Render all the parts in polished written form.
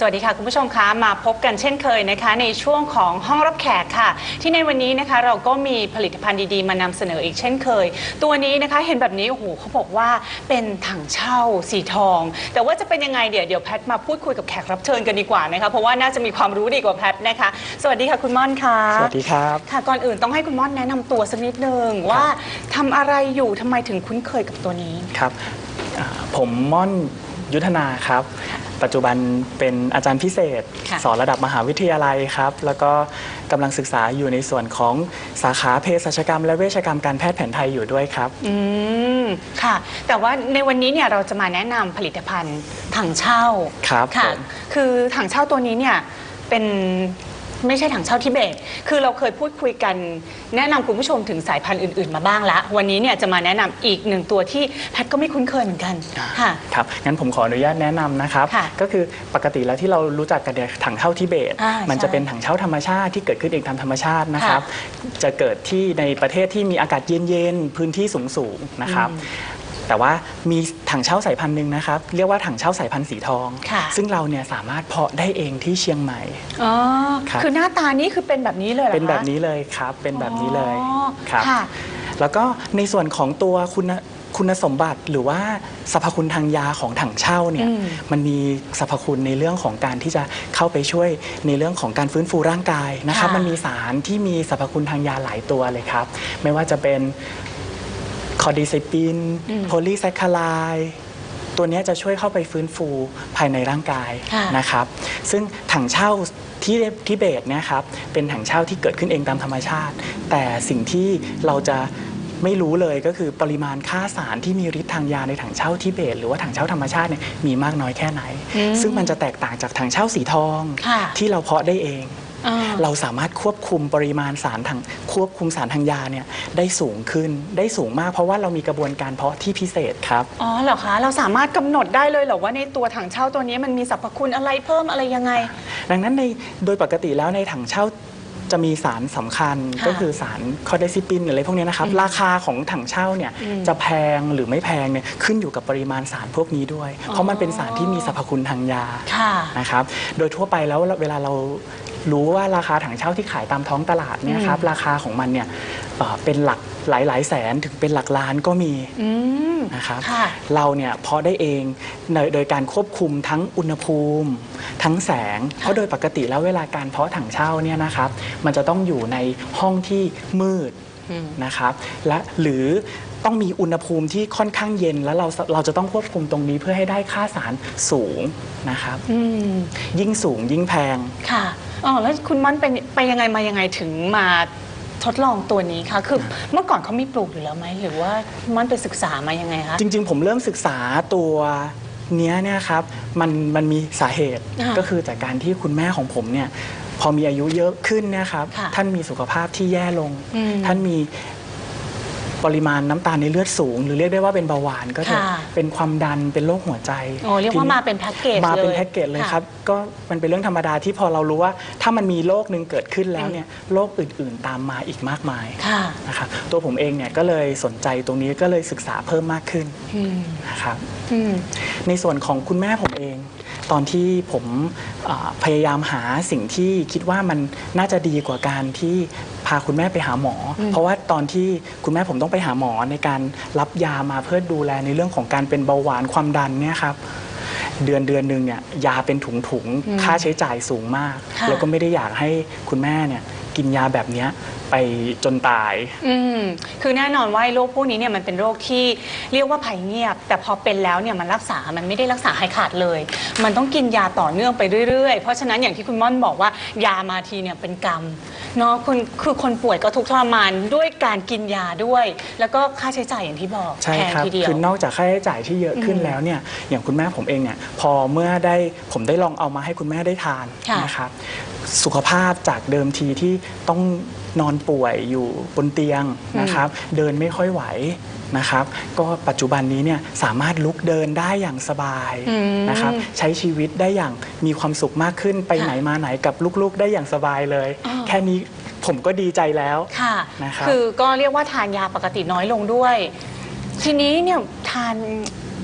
สวัสดีค่ะคุณผู้ชมคะมาพบกันเช่นเคยนะคะในช่วงของห้องรับแขกค่ะที่ในวันนี้นะคะเราก็มีผลิตภัณฑ์ดีๆมานำเสนออีกเช่นเคยตัวนี้นะคะเห็นแบบนี้โอ้โหเขาบอกว่าเป็นถังเช่าสีทองแต่ว่าจะเป็นยังไงเดี๋ยวแพทมาพูดคุยกับแขกรับเชิญกันดีกว่านะคะเพราะว่าน่าจะมีความรู้ดีกว่าแพทนะคะสวัสดีค่ะคุณม่อนค่ะสวัสดีครับค่ะก่อนอื่นต้องให้คุณม่อนแนะนำตัวสักนิดนึงว่าทำอะไรอยู่ทำไมถึงคุ้นเคยกับตัวนี้ครับผมม่อนยุทธนาครับปัจจุบันเป็นอาจารย์พิเศษสอนระดับมหาวิทยาลัยครับแล้วก็กำลังศึกษาอยู่ในส่วนของสาขาเภสัชกรรมและเวชกรรมการแพทย์แผนไทยอยู่ด้วยครับค่ะแต่ว่าในวันนี้เนี่ยเราจะมาแนะนำผลิตภัณฑ์ถังเช่าครับค่ะคือถังเช่าตัวนี้เนี่ยเป็นไม่ใช่ถังเช่าทิเบตคือเราเคยพูดคุยกันแนะนำคุณผู้ชมถึงสายพันธุ์อื่นๆมาบ้างแล้ววันนี้เนี่ยจะมาแนะนำอีกหนึ่งตัวที่แพทย์ก็ไม่คุ้นเคยเหมือนกันค่ะครับงั้นผมขออนุญาตแนะนำนะครับก็คือปกติแล้วที่เรารู้จักกันถังเช่าทิเบตมันจะเป็นถังเช่าธรรมชาติที่เกิดขึ้นเองตามธรรมชาตินะครับจะเกิดที่ในประเทศที่มีอากาศเย็นๆพื้นที่สูงๆนะครับแต่ว่ามีถังเช่าสายพันธุ์หนึ่งนะครับเรียกว่าถังเช่าสายพันธุ์สีทองซึ่งเราเนี่ยสามารถเพาะได้เองที่เชียงใหม่คือหน้าตานี้คือเป็นแบบนี้เลยเหรอคะเป็นแบบนี้เลยครับเป็นแบบนี้เลยครับแล้วก็ในส่วนของตัวคุณสมบัติหรือว่าสรรพคุณทางยาของถังเช่าเนี่ยมันมีสรรพคุณในเรื่องของการที่จะเข้าไปช่วยในเรื่องของการฟื้นฟูร่างกายนะครับมันมีสารที่มีสรรพคุณทางยาหลายตัวเลยครับไม่ว่าจะเป็นคอร์ดิไซปินโพลีแซคคาไลด์ตัวนี้จะช่วยเข้าไปฟื้นฟูภายในร่างกายนะครับซึ่งถังเช่าที่ทิเบตเนี่ยครับเป็นถังเช่าที่เกิดขึ้นเองตามธรรมชาติแต่สิ่งที่เราจะไม่รู้เลยก็คือปริมาณค่าสารที่มีฤทธิ์ทางยาในถังเช่าทิเบตหรือว่าถังเช่าธรรมชาติเนี่ยมีมากน้อยแค่ไหนซึ่งมันจะแตกต่างจากถังเช่าสีทองที่เราเพาะได้เองเราสามารถควบคุมปริมาณสารควบคุมสารทางยาเนี่ยได้สูงขึ้นได้สูงมากเพราะว่าเรามีกระบวนการเพาะที่พิเศษครับอ๋อเหรอคะเราสามารถกำหนดได้เลยเหรอว่าในตัวถังเช่าตัวนี้มันมีสรรพคุณอะไรเพิ่มอะไรยังไงดังนั้นโดยปกติแล้วในถังเช่าจะมีสารสำคัญก็คือสารคอร์ไดซิปินอะไรพวกนี้นะครับราคาของถังเช่าเนี่ยจะแพงหรือไม่แพงเนี่ยขึ้นอยู่กับปริมาณสารพวกนี้ด้วยเพราะมันเป็นสารที่มีสรรพคุณทางยานะครับโดยทั่วไปแล้วเวลาเรารู้ว่าราคาถังเช่าที่ขายตามท้องตลาดเนี่ยครับราคาของมันเนี่ยเป็นหลักหลายแสนถึงเป็นหลักล้านก็มีนะครับเราเนี่ยเพาะได้เองโดยการควบคุมทั้งอุณหภูมิทั้งแสงเพราะโดยปกติแล้วเวลาการเพาะถังเช่าเนี่ยนะครับมันจะต้องอยู่ในห้องที่มืดนะครับและหรือต้องมีอุณหภูมิที่ค่อนข้างเย็นแล้วเราจะต้องควบคุมตรงนี้เพื่อให้ได้ค่าสารสูงนะครับยิ่งสูงยิ่งแพงค่ะอ๋อแล้วคุณม่อนไปยังไงมายังไงถึงมาทดลองตัวนี้คะคือเมื่อก่อนเขามีปลูกอยู่แล้วไหมหรือว่าม่อนไปศึกษามายังไงคะจริงๆผมเริ่มศึกษาตัวนี้เนี่ยครับมันมีสาเหตุก็คือจากการที่คุณแม่ของผมเนี่ยพอมีอายุเยอะขึ้นเนี่ยครับท่านมีสุขภาพที่แย่ลงท่านมีปริมาณน้ำตาลในเลือดสูงหรือเรียกได้ว่าเป็นเบาหวานก็จะเป็นความดันเป็นโรคหัวใจเรียกว่ามาเป็นแพ็กเกจมาเป็นแพ็กเกจเลยครับก็มันเป็นเรื่องธรรมดาที่พอเรารู้ว่าถ้ามันมีโรคนึงเกิดขึ้นแล้วเนี่ยโรคอื่นๆตามมาอีกมากมายนะครับตัวผมเองเนี่ยก็เลยสนใจตรงนี้ก็เลยศึกษาเพิ่มมากขึ้นนะครับในส่วนของคุณแม่ผมเองตอนที่ผมพยายามหาสิ่งที่คิดว่ามันน่าจะดีกว่าการที่พาคุณแม่ไปหาหมอเพราะว่าตอนที่คุณแม่ผมต้องไปหาหมอในการรับยามาเพื่อดูแลในเรื่องของการเป็นเบาหวานความดันเนี่ยครับเดือนหนึ่งเนี่ยยาเป็นถุงค่าใช้จ่ายสูงมากแล้วก็ไม่ได้อยากให้คุณแม่เนี่ยกินยาแบบนี้ไปจนตายคือแน่นอนว่าโรคพวกนี้เนี่ยมันเป็นโรคที่เรียกว่าภัยเงียบแต่พอเป็นแล้วเนี่ยมันรักษามันไม่ได้รักษาหายขาดเลยมันต้องกินยาต่อเนื่องไปเรื่อยๆเพราะฉะนั้นอย่างที่คุณม่อนบอกว่ายามาทีเนี่ยเป็นกรรมเนาะคือคนป่วยก็ทุกข์ทรมานด้วยการกินยาด้วยแล้วก็ค่าใช้จ่ายอย่างที่บอกแพงทีเดียวคือนอกจากค่าใช้จ่ายที่เยอะขึ้นแล้วเนี่ยอย่างคุณแม่ผมเองเนี่ยพอเมื่อผมได้ลองเอามาให้คุณแม่ได้ทานนะครับสุขภาพจากเดิมทีที่ต้องนอนป่วยอยู่บนเตียงนะครับเดินไม่ค่อยไหวนะครับก็ปัจจุบันนี้เนี่ยสามารถลุกเดินได้อย่างสบายนะครับใช้ชีวิตได้อย่างมีความสุขมากขึ้นไปไหนมาไหนกับลูกๆได้อย่างสบายเลยแค่นี้ผมก็ดีใจแล้วนะครับคือก็เรียกว่าทานยาปกติน้อยลงด้วยทีนี้เนี่ยทาน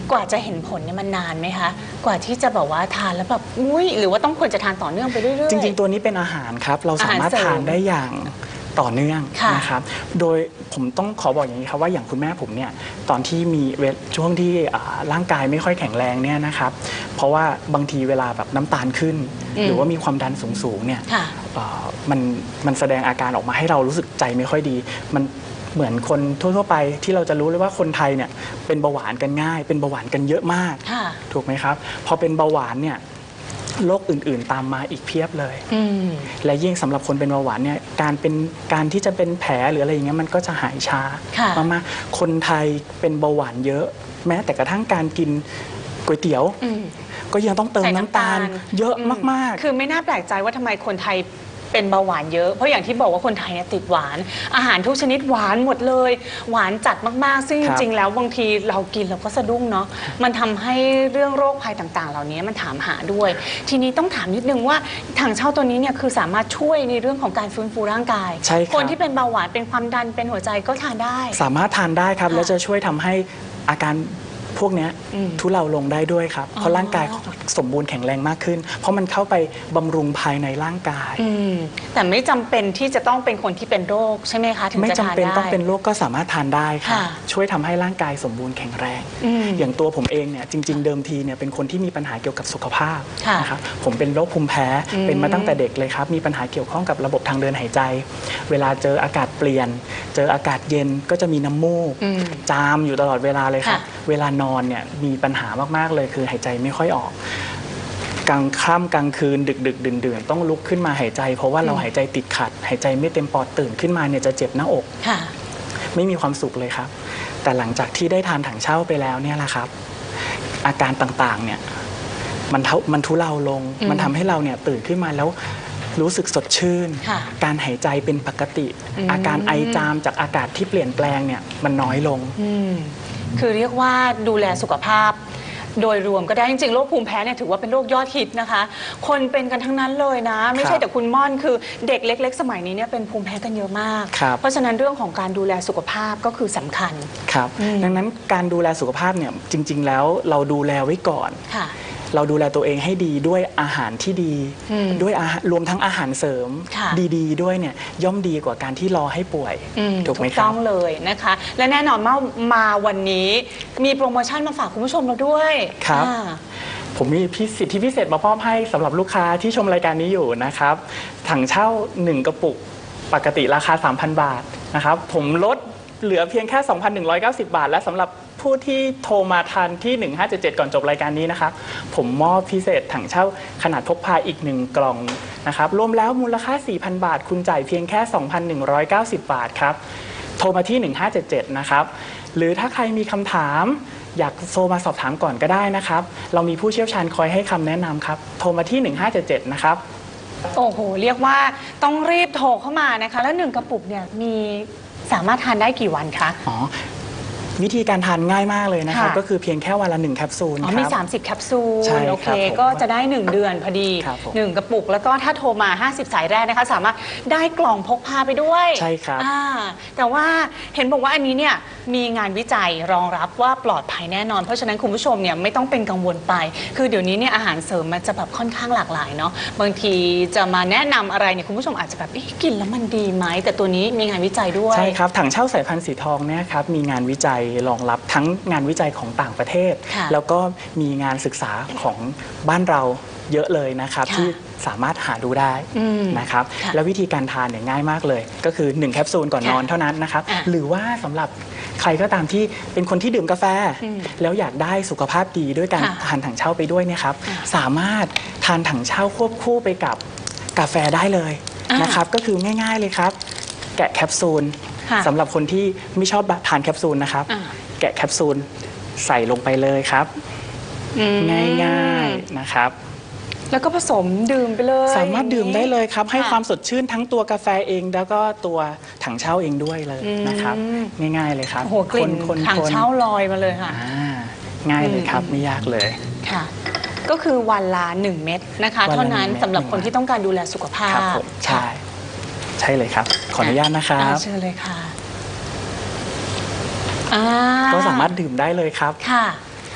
กว่าจะเห็นผลเนี่ยมันนานไหมคะกว่าที่จะแบบว่าทานแล้วแบบอุ้ยหรือว่าต้องควรจะทานต่อเนื่องไปเรื่อยๆจริงๆตัวนี้เป็นอาหารครับเราสามารถทานได้อย่างต่อเนื่องนะครับโดยผมต้องขอบอกอย่างนี้ครับว่าอย่างคุณแม่ผมเนี่ยตอนที่มีช่วงที่ร่างกายไม่ค่อยแข็งแรงเนี่ยนะครับเพราะว่าบางทีเวลาแบบน้ำตาลขึ้นหรือว่ามีความดันสูงๆเนี่ยมันแสดงอาการออกมาให้เรารู้สึกใจไม่ค่อยดีมันเหมือนคนทั่วๆไปที่เราจะรู้เลยว่าคนไทยเนี่ยเป็นเบาหวานกันง่ายเป็นเบาหวานกันเยอะมากถูกไหมครับพอเป็นเบาหวานเนี่ยโรคอื่นๆตามมาอีกเพียบเลยและยิ่งสำหรับคนเป็นเบาหวานเนี่ยการที่จะเป็นแผลหรืออะไรอย่างเงี้ยมันก็จะหายช้ามากๆคนไทยเป็นเบาหวานเยอะแม้แต่กระทั่งการกินก๋วยเตี๋ยวก็ยังต้องเติมน้ำตาลเยอะมากๆคือไม่น่าแปลกใจว่าทำไมคนไทยเป็นเบาหวานเยอะเพราะอย่างที่บอกว่าคนไทยเนี่ยติดหวานอาหารทุกชนิดหวานหมดเลยหวานจัดมากๆซึ่งจริงๆแล้วบางทีเรากินเราก็สะดุ้งเนาะมันทำให้เรื่องโรคภัยต่างๆเหล่านี้มันถามหาด้วยทีนี้ต้องถามนิดนึงว่าถังเช่าตัวนี้เนี่ยคือสามารถช่วยในเรื่องของการฟื้นฟูร่างกายคนที่เป็นเบาหวานเป็นความดันเป็นหัวใจก็ทานได้สามารถทานได้ครับแล้วจะช่วยทำให้อาการพวกนี้ทุเลาลงได้ด้วยครับเพราะร่างกายสมบูรณ์แข็งแรงมากขึ้นเพราะมันเข้าไปบำรุงภายในร่างกายแต่ไม่จำเป็นที่จะต้องเป็นคนที่เป็นโรคใช่ไหมคะถึงจะทานได้ไม่จำเป็นต้องเป็นโรคก็สามารถทานได้ค่ะช่วยทำให้ร่างกายสมบูรณ์แข็งแรงอย่างตัวผมเองเนี่ยจริงๆเดิมทีเนี่ยเป็นคนที่มีปัญหาเกี่ยวกับสุขภาพนะครับผมเป็นโรคภูมิแพ้เป็นมาตั้งแต่เด็กเลยครับมีปัญหาเกี่ยวข้องกับระบบทางเดินหายใจเวลาเจออากาศเปลี่ยนเจออากาศเย็นก็จะมีน้ำมูกจามอยู่ตลอดเวลาเลยครับเวลานอนเนี่ยมีปัญหามากๆเลยคือหายใจไม่ค่อยออกกลางค่ำกลางคืนดึกดื่นต้องลุกขึ้นมาหายใจเพราะว่าเราหายใจติดขัดหายใจไม่เต็มปอดตื่นขึ้นมาเนี่ยจะเจ็บหน้าอกไม่มีความสุขเลยครับแต่หลังจากที่ได้ทานถังเช่าไปแล้วเนี่ยแหละครับอาการต่างๆเนี่ยมันทุเลาลงมันทำให้เราเนี่ยตื่นขึ้นมาแล้วรู้สึกสดชื่นการหายใจเป็นปกติอาการไอจามจากอากาศที่เปลี่ยนแปลงเนี่ยมันน้อยลงคือเรียกว่าดูแลสุขภาพโดยรวมก็ได้จริงๆโรคภูมิแพ้เนี่ยถือว่าเป็นโรคยอดฮิตนะคะคนเป็นกันทั้งนั้นเลยนะไม่ใช่แต่คุณม่อนคือเด็กเล็กๆสมัยนี้เนี่ยเป็นภูมิแพ้กันเยอะมากเพราะฉะนั้นเรื่องของการดูแลสุขภาพก็คือสำคัญครับดังนั้นการดูแลสุขภาพเนี่ยจริงๆแล้วเราดูแลไว้ก่อนเราดูแลตัวเองให้ดีด้วยอาหารที่ดีด้วยรวมทั้งอาหารเสริมดีๆด้วยเนี่ยย่อมดีกว่าการที่รอให้ป่วยถูกไหมครับต้องเลยนะคะและแน่นอนมาวันนี้มีโปรโมชั่นมาฝากคุณผู้ชมเราด้วยครับผมมีสิทธิพิเศษมามอบให้สำหรับลูกค้าที่ชมรายการนี้อยู่นะครับถังเช่า1กระปุกปกติราคา 3,000 บาทนะครับผมลดเหลือเพียงแค่ 2,190 บาทและสำหรับผู้ที่โทรมาทันที่1577ก่อนจบรายการนี้นะครับผมมอบพิเศษถังเช่าขนาดพกพาอีก1กล่องนะครับรวมแล้วมูลค่า 4,000 บาทคุณจ่ายเพียงแค่ 2,190 บาทครับโทรมาที่1577นะครับหรือถ้าใครมีคำถามอยากโทรมาสอบถามก่อนก็ได้นะครับเรามีผู้เชี่ยวชาญคอยให้คำแนะนำครับโทรมาที่1577นะครับโอ้โหเรียกว่าต้องรีบโทรเข้ามานะคะแล้ว1กระปุกเนี่ยมีสามารถทานได้กี่วันคะวิธีการทานง่ายมากเลยนะครับก็คือเพียงแค่วันละ1แคปซูลมี30แคปซูลโอเคก็จะได้1เดือนพอดี1กระปุกแล้วก็ถ้าโทรมา50สายแรกนะคะสามารถได้กล่องพกพาไปด้วยใช่ครับแต่ว่าเห็นบอกว่าอันนี้เนี่ยมีงานวิจัยรองรับว่าปลอดภัยแน่นอนเพราะฉะนั้นคุณผู้ชมเนี่ยไม่ต้องเป็นกังวลไปคือเดี๋ยวนี้เนี่ยอาหารเสริมมันจะแบบค่อนข้างหลากหลายเนาะบางทีจะมาแนะนำอะไรเนี่ยคุณผู้ชมอาจจะแบบกินแล้วมันดีไหมแต่ตัวนี้มีงานวิจัยด้วยใช่ครับถังเช่าสายพันธุ์สีทองเนี่ยครับมีงานวิจัยรองรับทั้งงานวิจัยของต่างประเทศแล้วก็มีงานศึกษาของบ้านเราเยอะเลยนะครับที่สามารถหาดูได้นะครับแล้ววิธีการทานเนี่ยง่ายมากเลยก็คือ1แคปซูลก่อนนอนเท่านั้นนะครับหรือว่าสำหรับใครก็ตามที่เป็นคนที่ดื่มกาแฟแล้วอยากได้สุขภาพดีด้วยการทานถังเช่าไปด้วยเนี่ยครับสามารถทานถังเช่าควบคู่ไปกับกาแฟได้เลยนะครับก็คือง่ายๆเลยครับแกะแคปซูลสำหรับคนที่ไม่ชอบทานแคปซูลนะครับแกะแคปซูลใส่ลงไปเลยครับง่ายๆนะครับแล้วก็ผสมดื่มไปเลยสามารถดื่มได้เลยครับให้ความสดชื่นทั้งตัวกาแฟเองแล้วก็ตัวถังเช่าเองด้วยเลยนะครับง่ายๆเลยครับโอ้โหกลิ่นถังเช่าลอยมาเลยค่ะง่ายเลยครับไม่ยากเลยค่ะก็คือวันละ1เม็ดนะคะเท่านั้นสำหรับคนที่ต้องการดูแลสุขภาพใช่เลยครับขออนุญาตนะครับเชิญเลยค่ะก็สามารถดื่มได้เลยครับค่ะ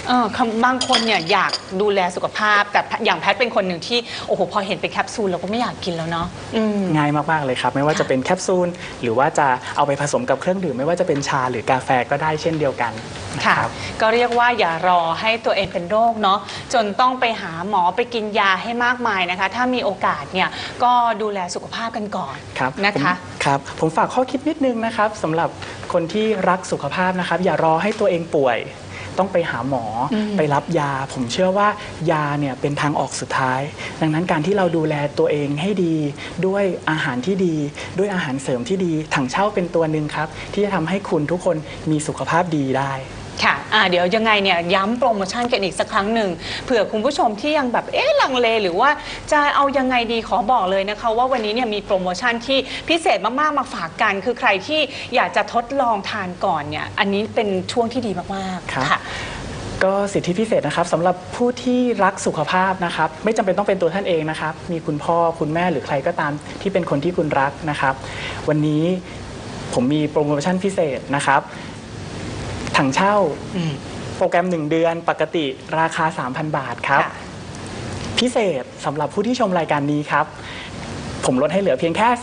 บางคนเนี่ยอยากดูแลสุขภาพแต่อย่างแพทย์เป็นคนหนึ่งที่โอ้โหพอเห็นเป็นแคปซูลเราก็ไม่อยากกินแล้วเนาะง่ายมากๆเลยครับไม่ว่าจะเป็นแคปซูลหรือว่าจะเอาไปผสมกับเครื่องดื่มไม่ว่าจะเป็นชาหรือกาแฟก็ได้เช่นเดียวกันค่ะก็เรียกว่าอย่ารอให้ตัวเองเป็นโรคเนาะจนต้องไปหาหมอไปกินยาให้มากมายนะคะถ้ามีโอกาสเนี่ยก็ดูแลสุขภาพกันก่อนนะคะครับผมฝากข้อคิดนิดนึงนะครับสำหรับคนที่รักสุขภาพนะครับอย่ารอให้ตัวเองป่วยต้องไปหาหมอไปรับยาผมเชื่อว่ายาเนี่ยเป็นทางออกสุดท้ายดังนั้นการที่เราดูแลตัวเองให้ดีด้วยอาหารที่ดีด้วยอาหารเสริมที่ดีถังเช่าเป็นตัวหนึ่งครับที่จะทำให้คุณทุกคนมีสุขภาพดีได้ค่ะเดี๋ยวยังไงเนี่ยย้ำโปรโมชั่นกันอีกสักครั้งหนึ่งเผื่อคุณผู้ชมที่ยังแบบลังเลหรือว่าจะเอายังไงดีขอบอกเลยนะคะว่าวันนี้เนี่ยมีโปรโมชั่นที่พิเศษมากๆมาฝากกันคือใครที่อยากจะทดลองทานก่อนเนี่ยอันนี้เป็นช่วงที่ดีมากๆค่ะก็สิทธิพิเศษนะครับสำหรับผู้ที่รักสุขภาพนะครับไม่จำเป็นต้องเป็นตัวท่านเองนะครับมีคุณพ่อคุณแม่หรือใครก็ตามที่เป็นคนที่คุณรักนะครับวันนี้ผมมีโปรโมชั่นพิเศษนะครับถังเช่าโปรแกรม1 เดือนปกติราคา 3,000 บาทครับพิเศษสำหรับผู้ที่ชมรายการนี้ครับผมลดให้เหลือเพียงแค่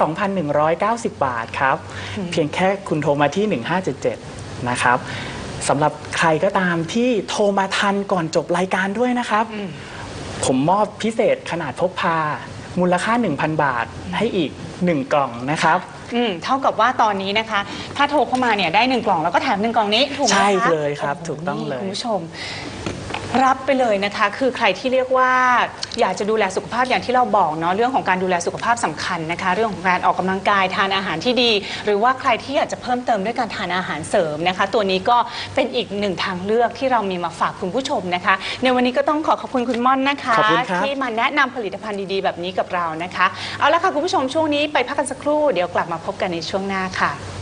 2,190 บาทครับเพียงแค่คุณโทรมาที่ 1577นะครับสำหรับใครก็ตามที่โทรมาทันก่อนจบรายการด้วยนะครับผมมอบพิเศษขนาดพกพามูลค่า 1,000 บาทให้อีก1 กล่องนะครับเท่ากับว่าตอนนี้นะคะถ้าโทรเข้ามาเนี่ยได้1 กล่องแล้วก็แถม1 กล่องนี้ถูกไหมคะใช่เลยครับถูกต้องเลยคุณผู้ชมรับไปเลยนะคะคือใครที่เรียกว่าอยากจะดูแลสุขภาพอย่างที่เราบอกเนาะเรื่องของการดูแลสุขภาพสำคัญนะคะเรื่องของการออกกำลังกายทานอาหารที่ดีหรือว่าใครที่อยากจะเพิ่มเติมด้วยการทานอาหารเสริมนะคะตัวนี้ก็เป็นอีก1 ทางเลือกที่เรามีมาฝากคุณผู้ชมนะคะในวันนี้ก็ต้องขอบคุณคุณม่อนนะคะที่มาแนะนำผลิตภัณฑ์ดีๆแบบนี้กับเรานะคะเอาละค่ะคุณผู้ชมช่วงนี้ไปพักกันสักครู่เดี๋ยวกลับมาพบกันในช่วงหน้าค่ะ